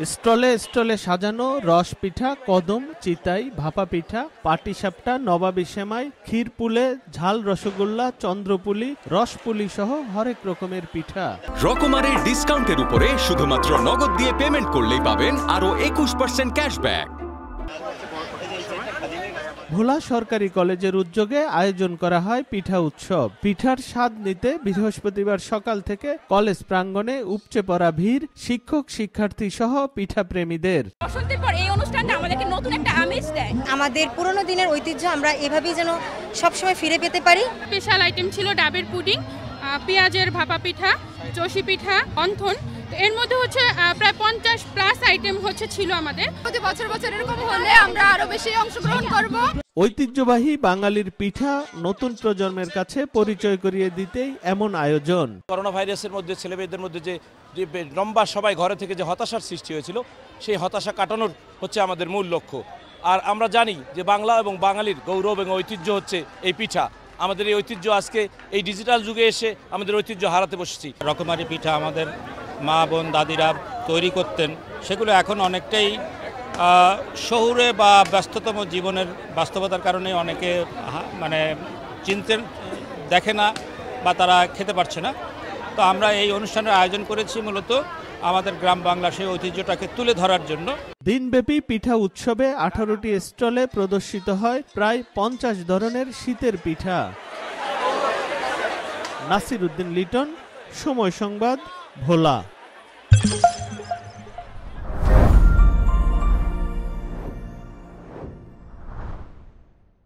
স্টলে স্টলে সাজানো রস পিঠা, কদম, চিতাই, ভাপা পিঠা, পাটিসাপটা, নবাবী সেমাই, ক্ষীরপুলে, ঝাল রসগোল্লা, চন্দ্রপুলি, রসপুলি সহ হরেক রকমের পিঠা। রকমারের ডিসকাউন্টের উপরে শুধুমাত্র নগদ দিয়ে পেমেন্ট করলেই পাবেন আরো 21% ক্যাশব্যাক। ভোলা সরকারি কলেজের উদ্যোগে আয়োজন করা হয় পিঠা উৎসব। পিঠার স্বাদ নিতে বৃহস্পতিবার সকাল থেকে কলেজ প্রাঙ্গণে উপচে পড়া ভিড় শিক্ষক শিক্ষার্থী সহ পিঠা প্রেমীদের। বসন্তের পর এই অনুষ্ঠানটা আমাদেরকে নতুন একটা আমেজ দেয়। আমাদের পুরনো দিনের ঐতিহ্য আমরা এভাবেই যেন সবসময় ফিরে পেতে পারি। স্পেশাল আইটেম ছিল ডাবের পুডিং, পেঁয়াজের ভাপা পিঠা, চষি পিঠা, অন্থন। এর মধ্যে হচ্ছে প্রায় 50+ আইটেম ছিল আমাদের। প্রতি বছর এরকম হলে আমরা আরো বেশি অংশগ্রহণ করব। ঐতিহ্যবাহী বাঙালির পিঠা নতুন প্রজন্মের কাছে পরিচয় করিয়ে দিতেই এমন আয়োজন। করোনা ভাইরাসের মধ্যে ছেলেমেয়েদের মধ্যে যে লম্বা সবাই ঘরে থেকে যে হতাশার সৃষ্টি হয়েছিল, সেই হতাশা কাটানোর হচ্ছে আমাদের মূল লক্ষ্য। আর আমরা জানি যে বাংলা এবং বাঙালির গৌরব এবং ঐতিহ্য হচ্ছে এই পিঠা। আমাদের এই ঐতিহ্য আজকে এই ডিজিটাল যুগে এসে আমাদের ঐতিহ্য হারাতে বসেছি। রকমারি পিঠা আমাদের মা বোন দাদিরা তৈরি করতেন, সেগুলো এখন অনেকটাই শহুরে বা ব্যস্ততম জীবনের বাস্তবতার কারণে অনেকে চিনতে দেখে না বা তারা খেতে পারছে না। তো আমরা এই অনুষ্ঠানের আয়োজন করেছি মূলত আমাদের গ্রাম বাংলা সেই ঐতিহ্যটাকে তুলে ধরার জন্য। দিনব্যাপী পিঠা উৎসবে 18টি স্টলে প্রদর্শিত হয় প্রায় 50 ধরনের শীতের পিঠা। নাসির উদ্দিন লিটন, সময় সংবাদ, ভোলা।